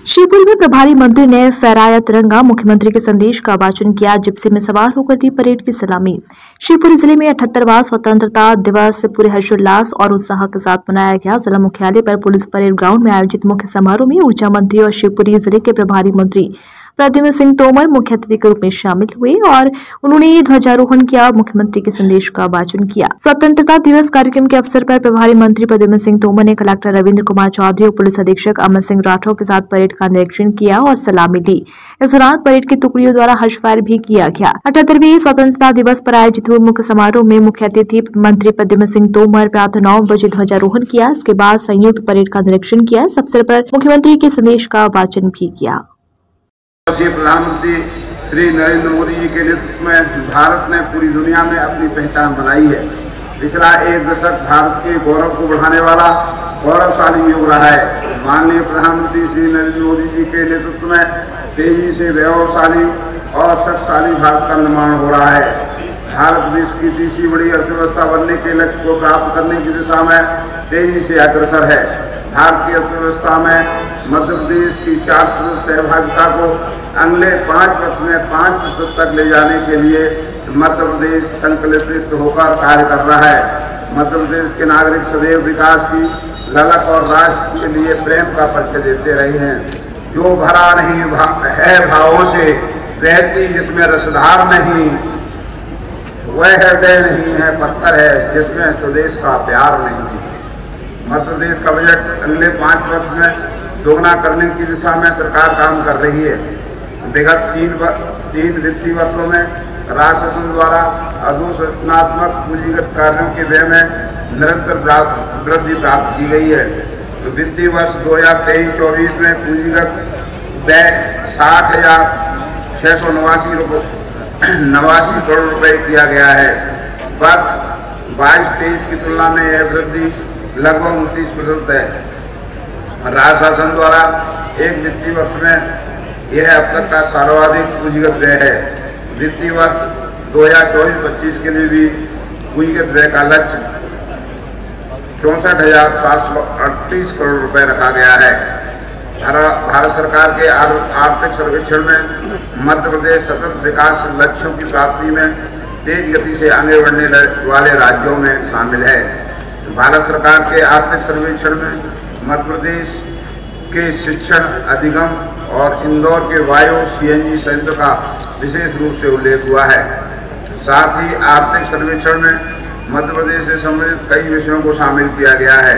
शिवपुरी में प्रभारी मंत्री ने फहराया तिरंगा, मुख्यमंत्री के संदेश का वाचन किया, जिप्सी में सवार होकर दी परेड की सलामी। शिवपुरी जिले में 78वां स्वतंत्रता दिवस पूरे हर्षोल्लास और उत्साह के साथ मनाया गया। जिला मुख्यालय पर पुलिस परेड ग्राउंड में आयोजित मुख्य समारोह में ऊर्जा मंत्री और शिवपुरी जिले के प्रभारी मंत्री प्रद्युम्न सिंह तोमर मुख्य अतिथि के रूप में शामिल हुए और उन्होंने ध्वजारोहण किया, मुख्यमंत्री के संदेश का वाचन किया। स्वतंत्रता दिवस कार्यक्रम के अवसर पर प्रभारी मंत्री प्रद्युम्न सिंह तोमर ने कलेक्टर रविंद्र कुमार चौधरी और पुलिस अधीक्षक अमन सिंह राठौर के साथ परेड का निरीक्षण किया और सलामी ली। इस दौरान परेड की टुकड़ियों द्वारा हर्ष फायर भी किया गया। 78वें स्वतंत्रता दिवस पर आयोजित हुए मुख्य समारोह में मुख्य अतिथि मंत्री प्रद्युम्न सिंह तोमर प्रातः 9 बजे ध्वजारोहण किया। इसके बाद संयुक्त परेड का निरीक्षण किया। इस अवसर पर मुख्यमंत्री के संदेश का वाचन भी किया। प्रधानमंत्री श्री नरेंद्र मोदी जी के नेतृत्व में भारत ने पूरी दुनिया में अपनी पहचान बनाई है। पिछला एक दशक भारत के गौरव को बढ़ाने वाला गौरवशाली युग रहा है। माननीय प्रधानमंत्री श्री नरेंद्र मोदी जी के नेतृत्व में तेजी से वैभवशाली और शक्तिशाली भारत का निर्माण हो रहा है। भारत विश्व की तीसरी बड़ी अर्थव्यवस्था बनने के लक्ष्य को प्राप्त करने की दिशा में तेजी से अग्रसर है। भारत की अर्थव्यवस्था में मध्य प्रदेश की 4% सहभागिता को अगले 5 वर्ष में 5% तक ले जाने के लिए मध्य प्रदेश संकल्पित होकर कार्य कर रहा है। मध्य प्रदेश के नागरिक सदैव विकास की ललक और राष्ट्र के लिए प्रेम का परिचय देते रहे हैं। जो भरा नहीं है भावों से, बहती जिसमें रसधार नहीं, वह हृदय नहीं है पत्थर है जिसमें स्वदेश का प्यार नहीं। मध्य प्रदेश का बजट अगले 5 वर्ष में दोगुना करने की दिशा में सरकार काम कर रही है। विगत 3 वित्तीय वर्षों में राज्य शासन द्वारा अधोसंरचनात्मक पूंजीगत कार्यों के व्यय में निरंतर वृद्धि प्राप्त की गई है। तो वित्तीय वर्ष 2023-24 में पूंजीगत व्यय 60,689 करोड़ रुपए किया गया है। वर्ष 22-23 की तुलना में यह वृद्धि लगभग 29% है। राज्य शासन द्वारा एक वित्तीय वर्ष में यह अब तक का सर्वाधिक पूंजीगत व्यय है। वित्तीय वर्ष 2024-25 के लिए भी पूंजीगत व्यय का लक्ष्य 64,738 करोड़ रुपए रखा गया है। भारत सरकार के आर्थिक सर्वेक्षण में मध्य प्रदेश सतत विकास लक्ष्यों की प्राप्ति में तेज गति से आगे बढ़ने वाले राज्यों में शामिल है। भारत सरकार के आर्थिक सर्वेक्षण में मध्य प्रदेश के शिक्षण अधिगम और इंदौर के वायु CNG संयंत्र का विशेष रूप से उल्लेख हुआ है। साथ ही आर्थिक सर्वेक्षण में मध्य प्रदेश से संबंधित कई विषयों को शामिल किया गया है।